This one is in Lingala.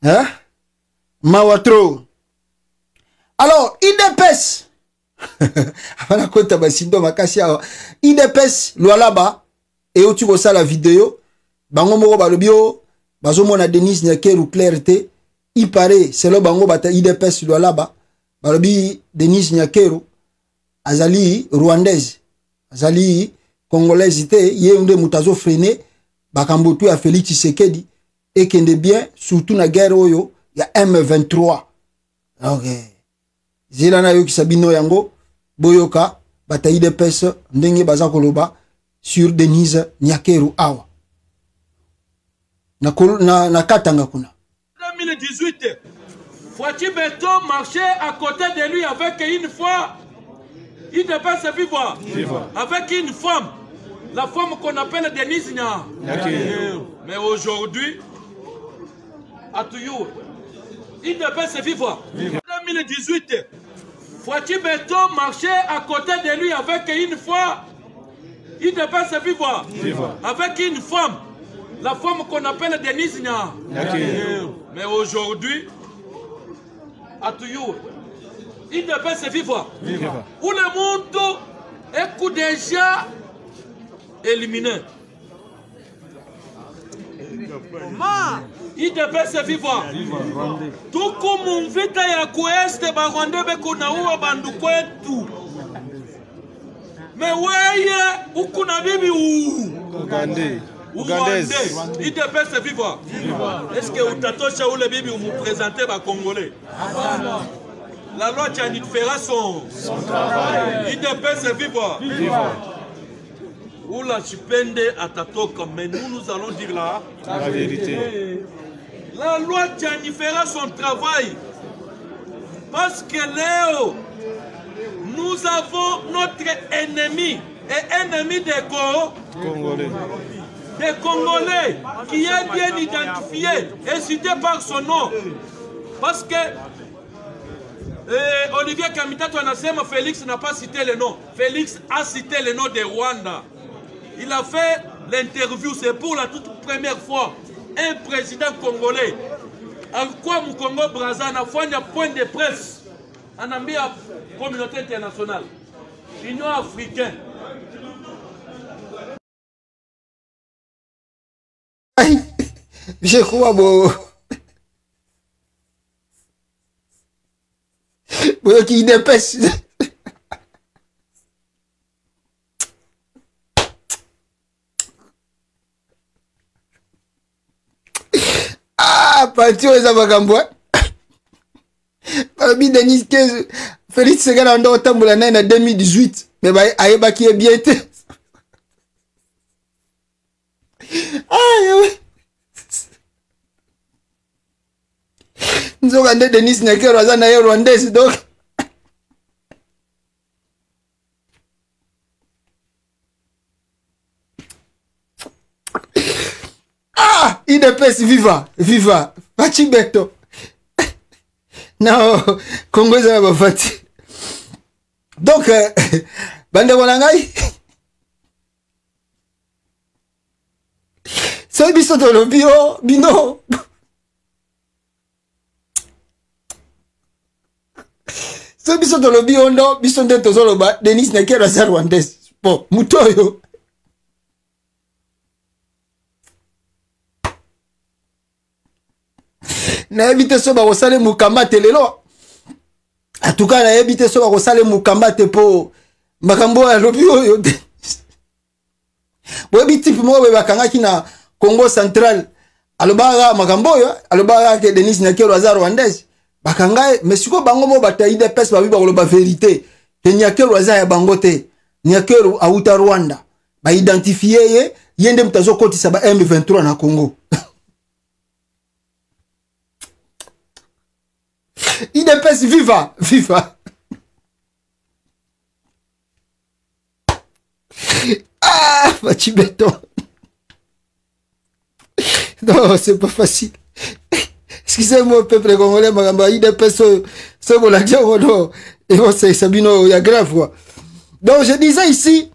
Hein? Mawatro. Alors, IDPS. Avant kota basindo makasi awa. IDPS Lualaba et otu ko la vidéo. Bango moko balobio bazo mona Denis Nyakeru clarté. Il paraît c'est le bango bata IDPS Lualaba. Balobi Denis Nyakeru azali rwandaise. Azali congolaise te yende mutazo freiner bakambotu ya Félix Tshisekedi et kende bien surtout na guerre oyo ya M23. Okay. Zila na yo kisabino yango boyoka bataille de pes ndenge baza koloba sur Denise Nyakeru awa. Na katanga kuna. 2018, Fouati Beton marchait à côté de lui avec une fois, il ne peut se vivre, avec une femme, la femme qu'on appelle Denise Nyakeru. Mais aujourd'hui, à Touyou, il ne peut se vivre. 2018, Fouati Beton marchait à côté de lui avec une fois, il ne peut se vivre, avec une femme, la femme qu'on appelle Denise Nyakeru. Mais aujourd'hui, à Touyou, il ne peut se vivre. Où le monde est déjà éliminé. Il ne peut se vivre. Tout comme on vit à Kouest, Barwande Bekunaou, Bandukwetu. Mais ouais, où qu'on a bibi où Ougandais. Il ne peut se vivre. Est-ce que vous t'attachez où le bibi vous vous présentez aux Congolais? La loi Tchanit fera son travail. Il ne peut se vivre. Ou la chipende à Tatoka, mais nous allons dire la vérité. La loi Tchani fera son travail. Parce que Léo, nous avons notre ennemi, et ennemi des Congolais. Des Congolais qui est bien identifié et cité par son nom. Parce que Olivier Kamitato Anasema, Félix n'a pas cité le nom. Félix a cité le nom de Rwanda. Il a fait l'interview, c'est pour la toute première fois. Un président congolais. En quoi mon Congo Brazza n'a fait un point de presse en ambi à la communauté internationale. Union africaine. Je crois bon. Bon qui dépêche. Ah, parti aux avagambouins. Parmi Denis 15, Félix Segala en tamboula en 2018. Mais bah, Aïba qui est bien été. Ah, oui. Nous avons regardé Denis Nyakeru à Rwandaise donc. Ah, IDPS viva, viva. Fati Beto. Non, Congo ça va fati. Donc, bande bonangai. So biso to lo bio, bino. So biso to lo bio no, biso ndento zolo ba Denis Nyakeru à Rwandaise. Bon, mutoyo. Na éviter so ba kosale mukamba telelo. En tout cas na éviter so ba kosale mukamba te po makambo ya lobi oyo. Bo bi type mo be bakangaki na Congo Central. Alobaga makambo yo, alobaga ke Denis Nyakeru aza Rwandaise. Bakanga mais siko bango mo bataille de pes ba bi ba koloba vérité. Ke Nyakeru aza ya bango te. Nyakeru auta Rwanda. Ba identifier ye yende mtazo kotisa ba M23 na Congo. IDPS viva, viva. Ah, Fati Beton. Non, c'est pas facile. Excusez-moi, peuple congolais, ma IDPS, c'est bon, la diable, non. Et bon, c'est Sabino, il y a grave, quoi. Donc, je disais ici,